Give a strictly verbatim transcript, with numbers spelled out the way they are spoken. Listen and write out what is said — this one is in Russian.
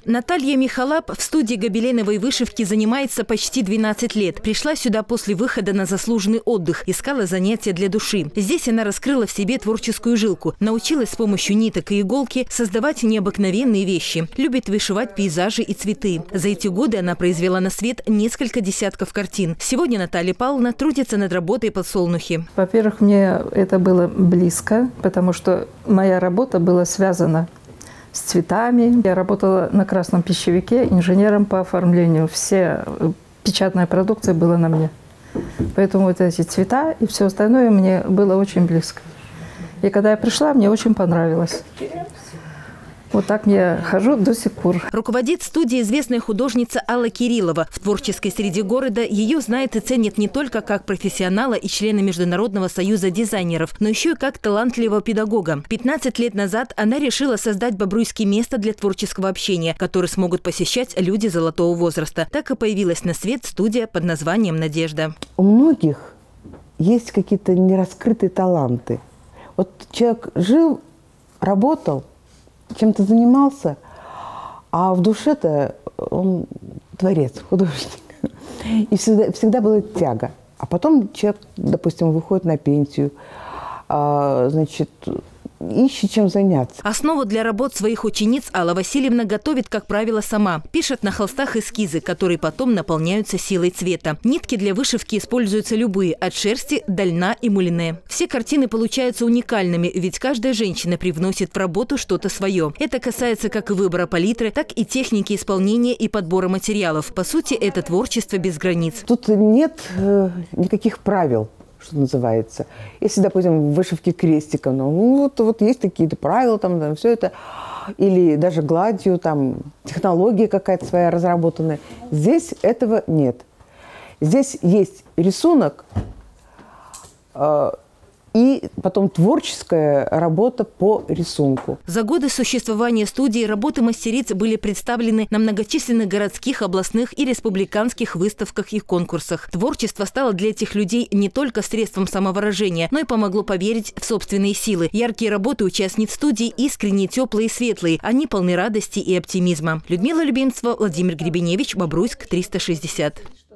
Наталья Михалап в студии гобеленовой вышивки занимается почти двенадцать лет. Пришла сюда после выхода на заслуженный отдых, искала занятия для души. Здесь она раскрыла в себе творческую жилку, научилась с помощью ниток и иголки создавать необыкновенные вещи. Любит вышивать пейзажи и цветы. За эти годы она произвела на свет несколько десятков картин. Сегодня Наталья Павловна трудится над работой подсолнухи. Во-первых, мне это было близко, потому что моя работа была связана с цветами. Я работала на Красном Пищевике инженером по оформлению. Все печатная продукция была на мне. Поэтому вот эти цвета и все остальное мне было очень близко. И когда я пришла, мне очень понравилось. Вот так я хожу до сих пор. Руководит студией известная художница Алла Кириллова. В творческой среде города ее знают и ценят не только как профессионала и члена Международного союза дизайнеров, но еще и как талантливого педагога. пятнадцать лет назад она решила создать в Бобруйске место для творческого общения, которое смогут посещать люди золотого возраста. Так и появилась на свет студия под названием «Надежда». У многих есть какие-то нераскрытые таланты. Вот человек жил, работал, чем-то занимался, а в душе-то он творец, художник. И всегда, всегда была тяга. А потом человек, допустим, выходит на пенсию, а, значит, ищет чем заняться. Основу для работ своих учениц Алла Васильевна готовит, как правило, сама. Пишет на холстах эскизы, которые потом наполняются силой цвета. Нитки для вышивки используются любые, от шерсти до льна и мулине. Все картины получаются уникальными, ведь каждая женщина привносит в работу что-то свое. Это касается как и выбора палитры, так и техники исполнения и подбора материалов. По сути, это творчество без границ. Тут нет э, никаких правил, что называется. Если, допустим, в вышивке крестиком, ну вот, вот есть какие-то правила, там, там все это, или даже гладью, там технология какая-то своя разработанная. Здесь этого нет. Здесь есть рисунок э, и потом творческая работа по рисунку. За годы существования студии работы мастериц были представлены на многочисленных городских, областных и республиканских выставках и конкурсах. Творчество стало для этих людей не только средством самовыражения, но и помогло поверить в собственные силы. Яркие работы участниц студии искренние, теплые и светлые. Они полны радости и оптимизма. Людмила Любимцева, Владимир Гребеневич, Бобруйск, триста шестьдесят.